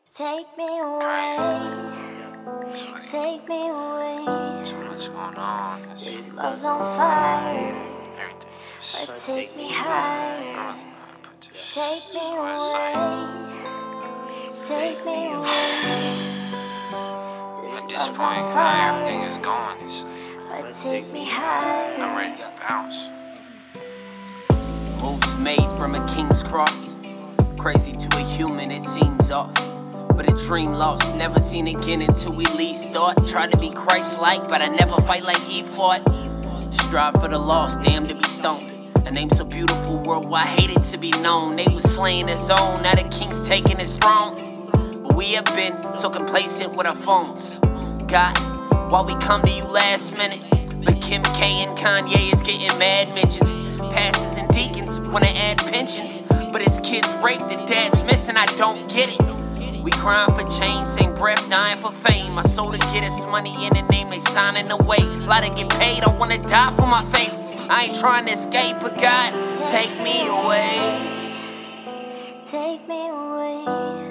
Take me away, take me away. What's going on? This love's on fire, but take me higher. Take me away, take me away. This love's on Everything is fire, gone. but take me I'm higher. ready to bounce. Moves made from a king's cross. Crazy to a human, it seems off. But a dream lost, never seen again until we least thought. Tried to be Christ-like, but I never fight like he fought. Strive for the lost, damn to be stoned. A name so beautiful worldwide, hated to be known. They was slaying his own, now the king's taking his throne. But we have been so complacent with our phones. God, why we come to you last minute? But Kim K and Kanye is getting mad mentions. Pastors and deacons wanna add pensions, but it's kids raped and dad's missing, I don't get it. We crying for change, same breath dying for fame. My soul to get us money in the name they signing away. Lot to get paid, I wanna die for my faith. I ain't trying to escape, but God, take me away. Take me away.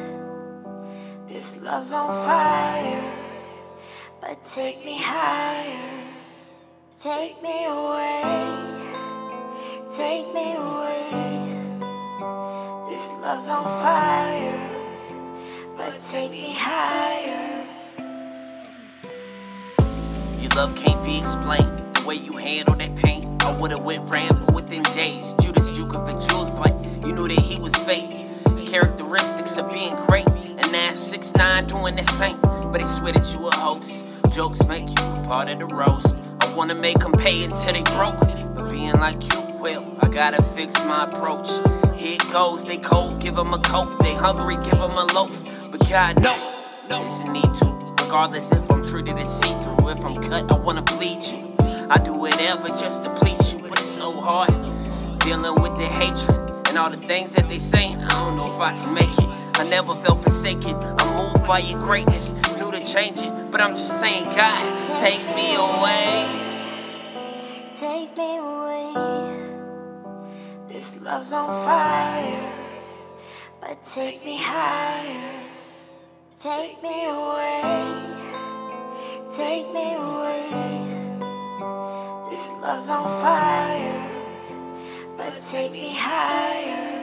This love's on fire, but take me higher. Take me away, take me away. This love's on fire, but take me higher. Your love can't be explained. The way you handle that pain, I would've went ramble within days. Judas juking for Jules, but you knew that he was fake. Characteristics of being great, and now 6ix9ine doing the same. But they swear that you a hoax. Jokes make you a part of the roast. I wanna make them pay until they broke, but being like you, well, I gotta fix my approach. Here it goes, they cold, give them a coke. They hungry, give them a loaf. But God, no, it's a need to. Regardless if I'm treated as see-through, if I'm cut, I wanna bleed you. I do whatever just to please you, but it's so hard dealing with the hatred and all the things that they saying. I don't know if I can make it. I never felt forsaken. I'm moved by your greatness, knew to change it, but I'm just saying, God, take me away. Take me away. This love's on fire, but take me higher. Take me away, take me away. This love's on fire, but take me higher.